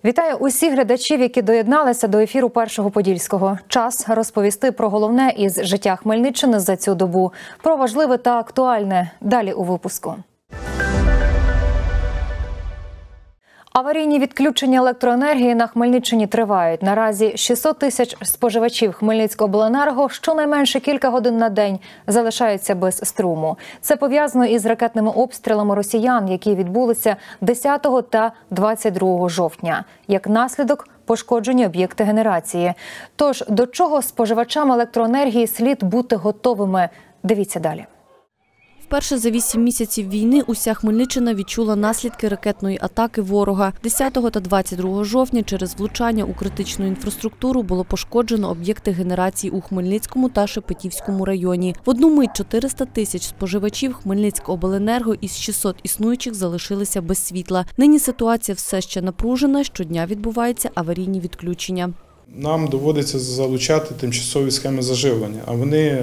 Вітаю усіх глядачів, які доєдналися до ефіру Першого Подільського. Час розповісти про головне із життя Хмельниччини за цю добу. Про важливе та актуальне. Далі у випуску. Аварійні відключення електроенергії на Хмельниччині тривають. Наразі 600 тисяч споживачів Хмельницькобленерго щонайменше кілька годин на день залишаються без струму. Це пов'язано із ракетними обстрілами росіян, які відбулися 10 та 22 жовтня. Як наслідок – пошкоджені об'єкти генерації. Тож, до чого споживачам електроенергії слід бути готовими? Дивіться далі. Вперше за 8 місяців війни уся Хмельниччина відчула наслідки ракетної атаки ворога. 10 та 22 жовтня через влучання у критичну інфраструктуру було пошкоджено об'єкти генерації у Хмельницькому та Шепетівському районі. В одну мить 400 тисяч споживачів Хмельницькобленерго із 600 існуючих залишилися без світла. Нині ситуація все ще напружена, щодня відбуваються аварійні відключення. Нам доводиться залучати тимчасові схеми заживлення, а вони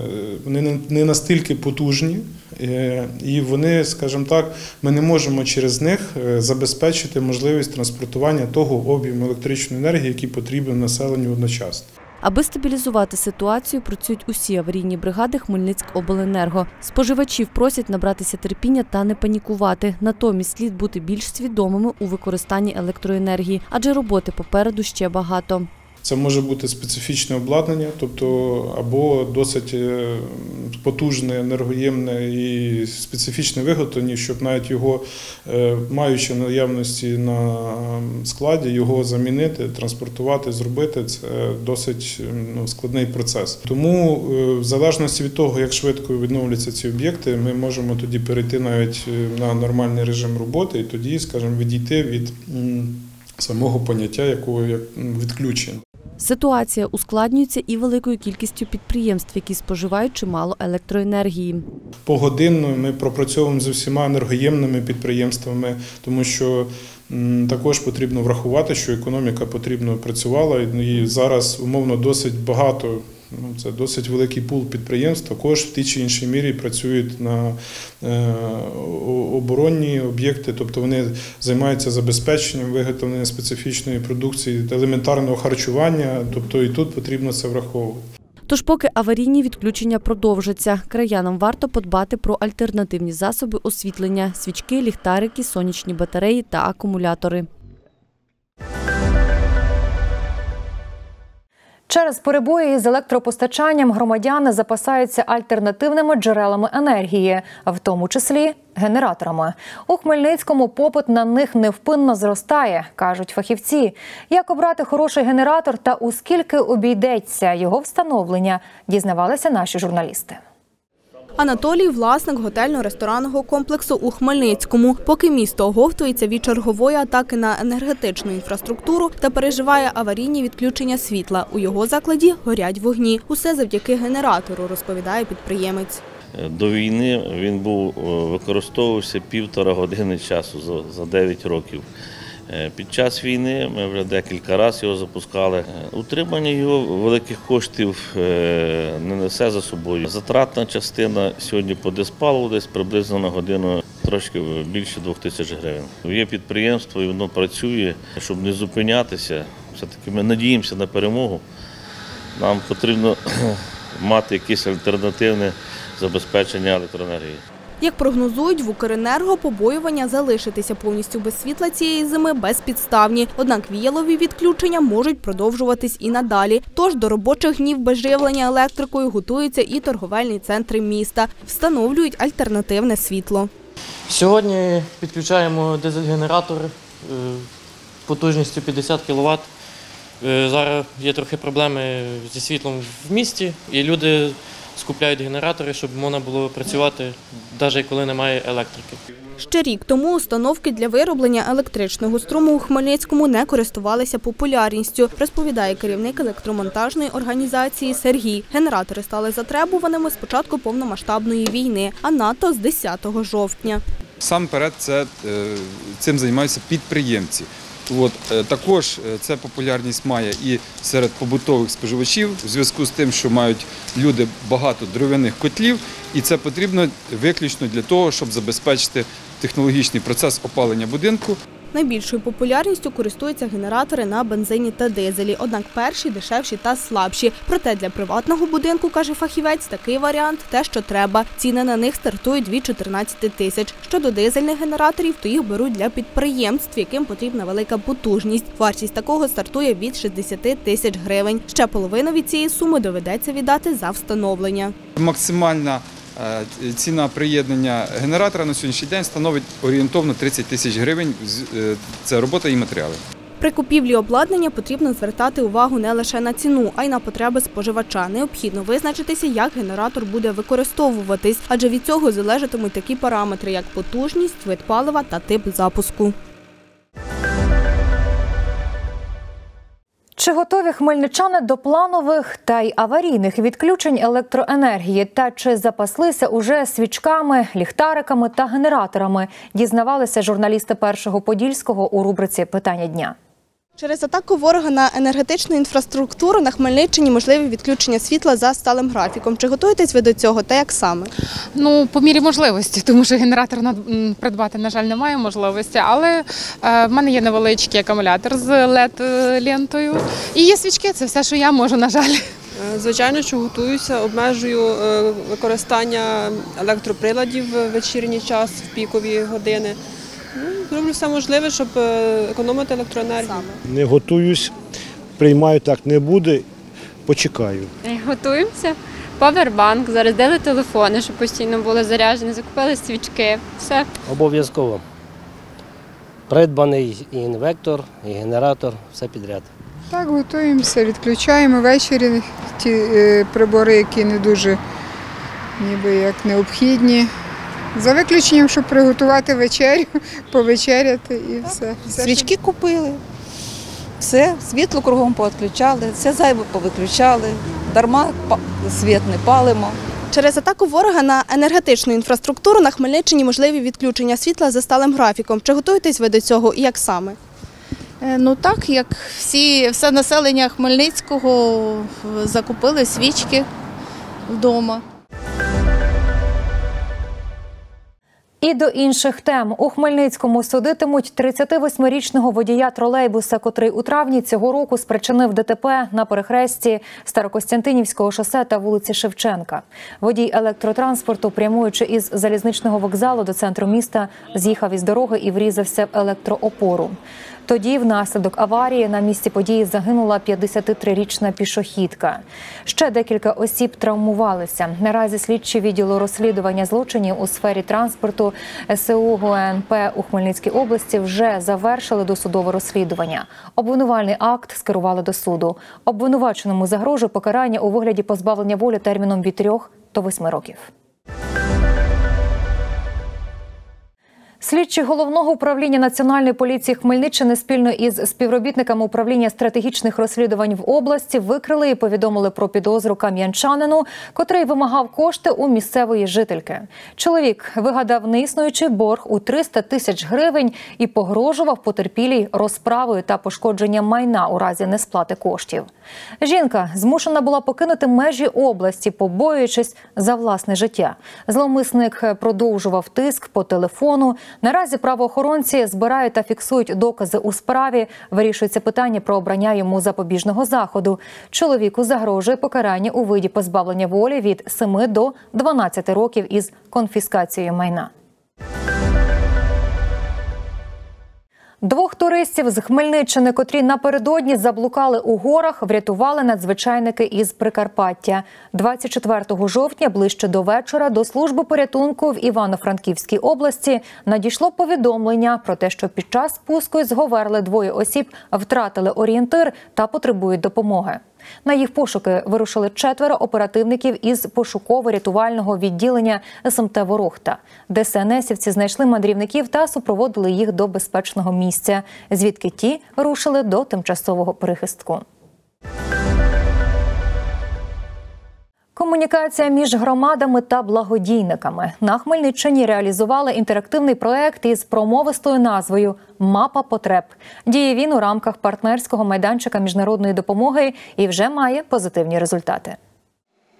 не настільки потужні і вони, скажімо так, ми не можемо через них забезпечити можливість транспортування того об'єму електричної енергії, який потрібен населенню одночасно. Аби стабілізувати ситуацію, працюють усі аварійні бригади Хмельницькобленерго. Споживачів просять набратися терпіння та не панікувати. Натомість слід бути більш свідомими у використанні електроенергії, адже роботи попереду ще багато. Це може бути специфічне обладнання, тобто або досить потужне, енергоємне і специфічне виготовлення, щоб навіть його, маючи наявності на складі, його замінити, транспортувати, зробити – це досить складний процес. Тому в залежності від того, як швидко відновляться ці об'єкти, ми можемо тоді перейти навіть на нормальний режим роботи і тоді, скажімо, відійти від самого поняття якого відключення. Ситуація ускладнюється і великою кількістю підприємств, які споживають чимало електроенергії. Погодинно ми пропрацьовуємо з усіма енергоємними підприємствами, тому що також потрібно врахувати, що економіка потрібно працювала і зараз умовно досить багато. Це досить великий пул підприємств, також в тій чи іншій мірі працюють на оборонні об'єкти, тобто вони займаються забезпеченням виготовлення специфічної продукції, елементарного харчування, тобто і тут потрібно це враховувати. Тож поки аварійні відключення продовжаться, краянам варто подбати про альтернативні засоби освітлення – свічки, ліхтарики, сонячні батареї та акумулятори. Через перебої з електропостачанням громадяни запасаються альтернативними джерелами енергії, в тому числі генераторами. У Хмельницькому попит на них невпинно зростає, кажуть фахівці. Як обрати хороший генератор та у скільки обійдеться його встановлення, дізнавалися наші журналісти. Анатолій – власник готельно-ресторанного комплексу у Хмельницькому. Поки місто оговтується від чергової атаки на енергетичну інфраструктуру та переживає аварійні відключення світла, у його закладі горять вогні. Усе завдяки генератору, розповідає підприємець. До війни він використовувався 1,5 години часу за 9 років. Під час війни ми вже декілька разів його запускали. Утримання його великих коштів не несе за собою. Затратна частина сьогодні по диспаливу десь приблизно на годину трошки більше 2000 гривень. Є підприємство і воно працює, щоб не зупинятися. Все-таки ми надіємося на перемогу. Нам потрібно мати якесь альтернативне забезпечення електроенергії. Як прогнозують в Укренерго, побоювання залишитися повністю без світла цієї зими безпідставні. Однак віялові відключення можуть продовжуватись і надалі. Тож до робочих днів без живлення електрикою готуються і торговельні центри міста. Встановлюють альтернативне світло. Сьогодні підключаємо дизель-генератор потужністю 50 кВт. Зараз є трохи проблеми зі світлом в місті і люди скупляють генератори, щоб можна було працювати, навіть коли немає електрики. Ще рік тому установки для вироблення електричного струму у Хмельницькому не користувалися популярністю, розповідає керівник електромонтажної організації Сергій. Генератори стали затребуваними з початку повномасштабної війни, а надто з 10 жовтня. Насамперед цим займаються підприємці. Також ця популярність має і серед побутових споживачів у зв'язку з тим, що мають люди багато дров'яних котлів, і це потрібно виключно для того, щоб забезпечити технологічний процес опалення будинку. Найбільшою популярністю користуються генератори на бензині та дизелі. Однак перші дешевші та слабші. Проте для приватного будинку, каже фахівець, такий варіант – те, що треба. Ціни на них стартують від 14 тисяч. Щодо дизельних генераторів, то їх беруть для підприємств, яким потрібна велика потужність. Вартість такого стартує від 60 тисяч гривень. Ще половину від цієї суми доведеться віддати за встановлення. Максимальна ціна приєднання генератора на сьогоднішній день становить орієнтовно 30 тисяч гривень. Це робота і матеріали. При купівлі обладнання потрібно звертати увагу не лише на ціну, а й на потреби споживача. Необхідно визначитися, як генератор буде використовуватись, адже від цього залежатимуть такі параметри, як потужність, вид палива та тип запуску. Чи готові хмельничани до планових та й аварійних відключень електроенергії? Та чи запаслися уже свічками, ліхтариками та генераторами? Дізнавалися журналісти «Першого Подільського» у рубриці «Питання дня». Через атаку ворога на енергетичну інфраструктуру на Хмельниччині можливі відключення світла за сталим графіком. Чи готуєтесь ви до цього та як саме? По мірі можливості, тому що генератор придбати, на жаль, немає можливості, але в мене є невеличкий акумулятор з LED-лентою і є свічки, це все, що я можу, на жаль. Звичайно, що готуюся, обмежую використання електроприладів в вечірній час, в пікові години. Роблю все можливе, щоб економити електроенергію. Не готуюсь, приймаю, так не буде, почекаю. Готуємося. Павербанк, зарядили телефони, щоб постійно були заряджені, закупили свічки, все. Обов'язково. Придбаний і інвектор, і генератор, все підряд. Так, готуємося, відключаємо ввечері ті прибори, які не дуже ніби як необхідні. За виключенням, щоб приготувати вечерю, повечеряти і все. Свічки купили, все, світло кругом повідключали, все зайве повиключали, дарма світ не палимо. Через атаку ворога на енергетичну інфраструктуру на Хмельниччині можливі відключення світла за сталим графіком. Чи готуєтесь ви до цього і як саме? Так, як все населення Хмельницького закупили свічки вдома. І до інших тем. У Хмельницькому судитимуть 38-річного водія тролейбуса, котрий у травні цього року спричинив ДТП на перехресті Старокостянтинівського шосе та вулиці Шевченка. Водій електротранспорту, прямуючи із залізничного вокзалу до центру міста, з'їхав із дороги і врізався в електроопору. Тоді внаслідок аварії на місці події загинула 53-річна пішохідка. Ще декілька осіб травмувалися. Наразі слідчі відділу розслідування злочинів у сфері транспорту СУ ГУНП у Хмельницькій області вже завершили досудове розслідування. Обвинувальний акт скерували до суду. Обвинуваченому загрожує покарання у вигляді позбавлення волі терміном від 3 до 8 років. Слідчі Головного управління Національної поліції Хмельниччини спільно із співробітниками управління стратегічних розслідувань в області викрили і повідомили про підозру кам'янчанину, котрий вимагав кошти у місцевої жительки. Чоловік вигадав неіснуючий борг у 300 тисяч гривень і погрожував потерпілій розправою та пошкодженням майна у разі несплати коштів. Жінка змушена була покинути межі області, побоюючись за власне життя. Зловмисник продовжував тиск по телефону. Наразі правоохоронці збирають та фіксують докази у справі. Вирішується питання про обрання йому запобіжного заходу. Чоловіку загрожує покарання у виді позбавлення волі від 7 до 12 років із конфіскацією майна. 2 туристів з Хмельниччини, котрі напередодні заблукали у горах, врятували надзвичайники із Прикарпаття. 24 жовтня, ближче до вечора, до служби порятунку в Івано-Франківській області надійшло повідомлення про те, що під час спуску із Говерли 2 осіб втратили орієнтир та потребують допомоги. На їх пошуки вирушили 4 оперативників із пошуково-рятувального відділення СМТ «Ворохта». ДСНСівці знайшли мандрівників та супроводили їх до безпечного місця, звідки ті рушили до тимчасового прихистку. Комунікація між громадами та благодійниками. На Хмельниччині реалізували інтерактивний проект із промовистою назвою «Мапа потреб». Діє він у рамках партнерського майданчика міжнародної допомоги і вже має позитивні результати.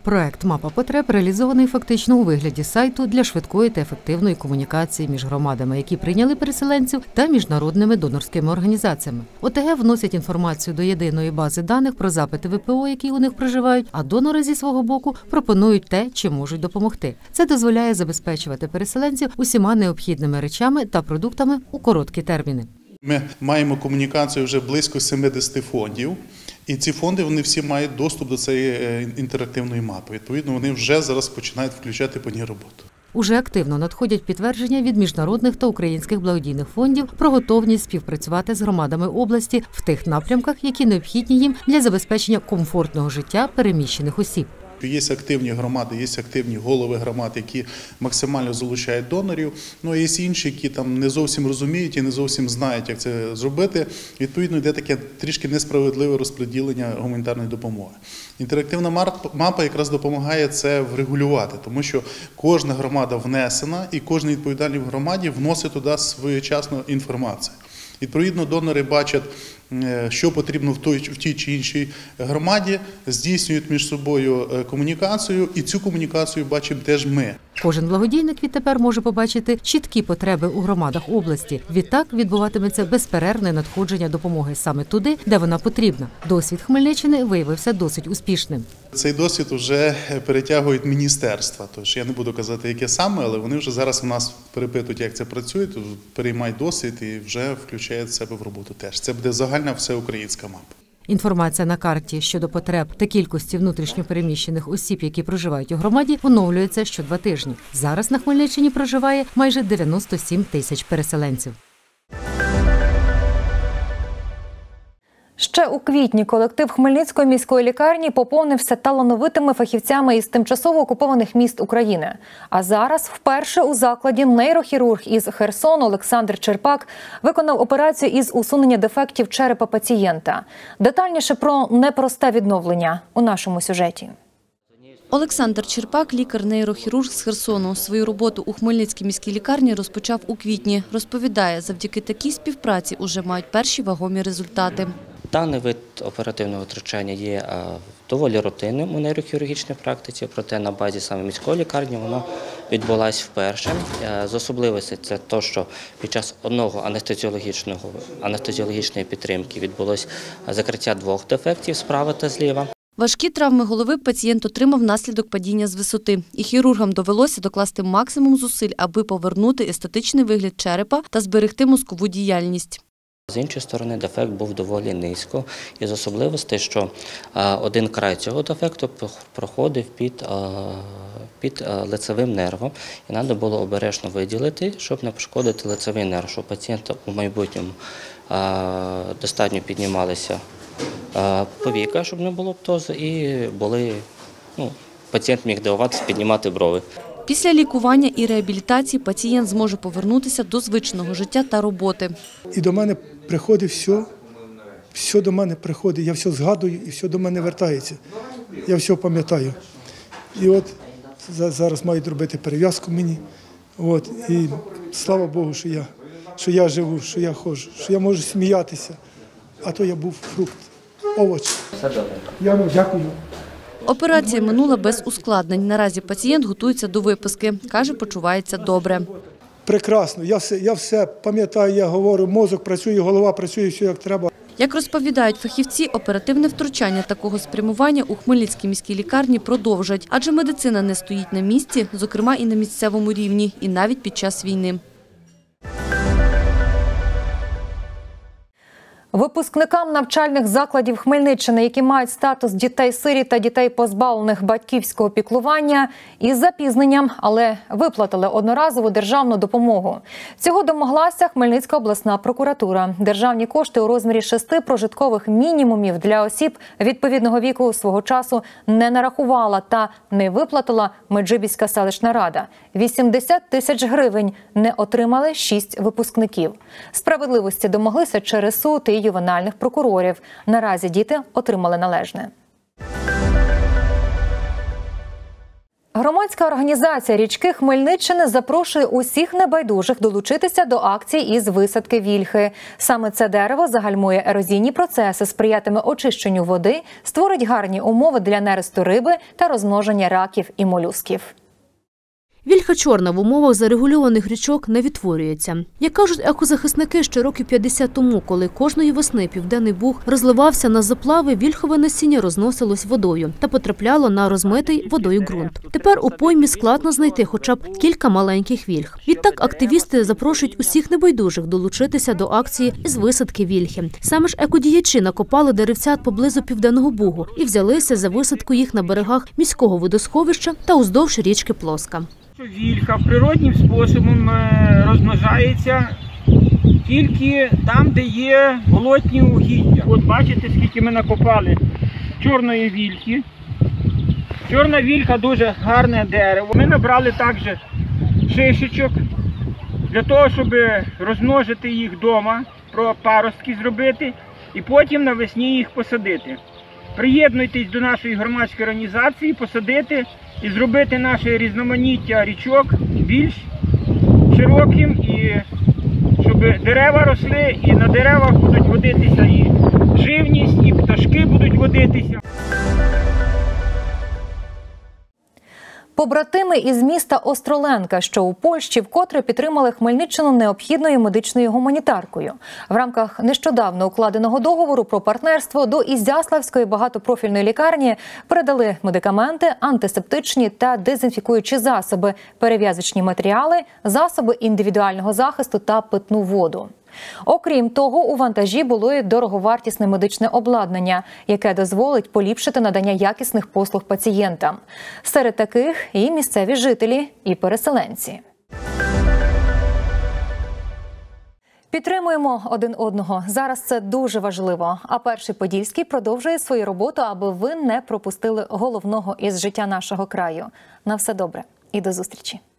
Проект «Мапа потреб» реалізований фактично у вигляді сайту для швидкої та ефективної комунікації між громадами, які прийняли переселенців, та міжнародними донорськими організаціями. ОТГ вносять інформацію до єдиної бази даних про запити ВПО, які у них проживають, а донори зі свого боку пропонують те, чим можуть допомогти. Це дозволяє забезпечувати переселенців усіма необхідними речами та продуктами у короткі терміни. Ми маємо комунікацію вже близько 70 фондів. І ці фонди, вони всі мають доступ до цієї інтерактивної мапи. Відповідно, вони вже зараз починають включати по ній роботу. Уже активно надходять підтвердження від міжнародних та українських благодійних фондів про готовність співпрацювати з громадами області в тих напрямках, які необхідні їм для забезпечення комфортного життя переміщених осіб. Є активні громади, є активні голови громад, які максимально залучають донорів. Ну, а є інші, які там не зовсім розуміють і не зовсім знають, як це зробити. Відповідно, йде таке трішки несправедливе розподілення гуманітарної допомоги. Інтерактивна мапа якраз допомагає це врегулювати, тому що кожна громада внесена і кожен відповідальний в громаді вносить туди своєчасну інформацію. Відповідно, донори бачать, що потрібно в тій чи іншій громаді, здійснюють між собою комунікацію, і цю комунікацію бачимо теж ми. Кожен благодійник відтепер може побачити чіткі потреби у громадах області. Відтак відбуватиметься безперервне надходження допомоги саме туди, де вона потрібна. Досвід Хмельниччини виявився досить успішним. Цей досвід вже перетягують міністерства. Тож я не буду казати, яке саме, але вони вже зараз у нас перепитують, як це працює, переймають досвід і вже включають в себе в роботу теж. Це буде загальна всеукраїнська мапа. Інформація на карті щодо потреб та кількості внутрішньопереміщених осіб, які проживають у громаді, оновлюється що 2 тижні. Зараз на Хмельниччині проживає майже 97 тисяч переселенців. Ще у квітні колектив Хмельницької міської лікарні поповнився талановитими фахівцями із тимчасово окупованих міст України. А зараз вперше у закладі нейрохірург із Херсону Олександр Черпак виконав операцію із усунення дефектів черепа пацієнта. Детальніше про непросте відновлення у нашому сюжеті. Олександр Черпак – лікар-нейрохірург з Херсону. Свою роботу у Хмельницькій міській лікарні розпочав у квітні. Розповідає, завдяки такій співпраці уже мають перші вагомі результати. Даний вид оперативного втручання є доволі рутинним у нейрохірургічній практиці, проте на базі саме міської лікарні воно відбулось вперше. З особливостей це те, що під час одного анестезіологічної підтримки відбулось закриття 2 дефектів справа та зліва. Важкі травми голови пацієнт отримав внаслідок падіння з висоти. І хірургам довелося докласти максимум зусиль, аби повернути естетичний вигляд черепа та зберегти мозкову діяльність. З іншої сторони, дефект був доволі низько, із особливостей, що один край цього дефекту проходив під лицевим нервом, і треба було обережно виділити, щоб не пошкодити лицевий нерв, щоб пацієнта у майбутньому достатньо піднімалися повіка, щоб не було птозу, і пацієнт міг дивуватися, піднімати брови. Після лікування і реабілітації пацієнт зможе повернутися до звичного життя та роботи. І до мене приходить все до мене приходить, я все згадую і все до мене вертається. Я все пам'ятаю. І от зараз мають робити перев'язку мені. І слава Богу, що я живу, що я ходжу, що я можу сміятися. А то я був фрукт, овоч. Все добре. Я вам дякую. Операція минула без ускладнень. Наразі пацієнт готується до виписки. Каже, почувається добре. Прекрасно. Я все пам'ятаю, я говорю, мозок працює, голова працює, все як треба. Як розповідають фахівці, оперативне втручання такого спрямування у Хмельницькій міській лікарні продовжать. Адже медицина не стоїть на місці, зокрема і на місцевому рівні, і навіть під час війни. Випускникам навчальних закладів Хмельниччини, які мають статус дітей-сиріт та дітей, позбавлених батьківського піклування, із запізненням, але виплатили одноразову державну допомогу. Цього домоглася Хмельницька обласна прокуратура. Державні кошти у розмірі 6 прожиткових мінімумів для осіб відповідного віку свого часу не нарахувала та не виплатила Меджибіська селищна рада. 80 тисяч гривень не отримали 6 випускників. Справедливості домоглися через суд і ювенальних прокурорів. Наразі діти отримали належне. Громадська організація «Річки Хмельниччини» запрошує усіх небайдужих долучитися до акції із висадки вільхи. Саме це дерево загальмує ерозійні процеси, сприятиме очищенню води, створить гарні умови для нересту риби та розмноження раків і молюсків. Вільха чорна в умовах зарегульованих річок не відтворюється. Як кажуть екозахисники, ще років 50 тому, коли кожної весни Південний Буг розливався на заплави, вільхове насіння розносилось водою та потрапляло на розмитий водою ґрунт. Тепер у поймі складно знайти хоча б кілька маленьких вільх. Відтак активісти запрошують усіх небайдужих долучитися до акції із висадки вільхи. Саме ж екодіячі накопали деревцят поблизу Південного Бугу і взялися за висадку їх на берегах міського водосховища та уздовж річки Плоска. Вільха природнім способом розмножається тільки там, де є болотні угіддя. От бачите, скільки ми накопали чорної вільхи. Чорна вільха дуже гарне дерево. Ми набрали також шишечок для того, щоб розмножити їх вдома, паростки зробити і потім навесні їх посадити. Приєднуйтесь до нашої громадської організації, посадити і зробити наше різноманіття річок більш широким, і щоб дерева росли, і на деревах будуть водитися і живність, і пташки будуть водитися. Побратими із міста Остроленка, що у Польщі, вкотре підтримали Хмельниччину необхідною медичною гуманітаркою. В рамках нещодавно укладеного договору про партнерство до Ізяславської багатопрофільної лікарні передали медикаменти, антисептичні та дезінфікуючі засоби, перев'язочні матеріали, засоби індивідуального захисту та питну воду. Окрім того, у вантажі було і дороговартісне медичне обладнання, яке дозволить поліпшити надання якісних послуг пацієнтам. Серед таких і місцеві жителі, і переселенці. Підтримуємо один одного. Зараз це дуже важливо. А Перший Подільський продовжує свою роботу, аби ви не пропустили головного із життя нашого краю. На все добре і до зустрічі.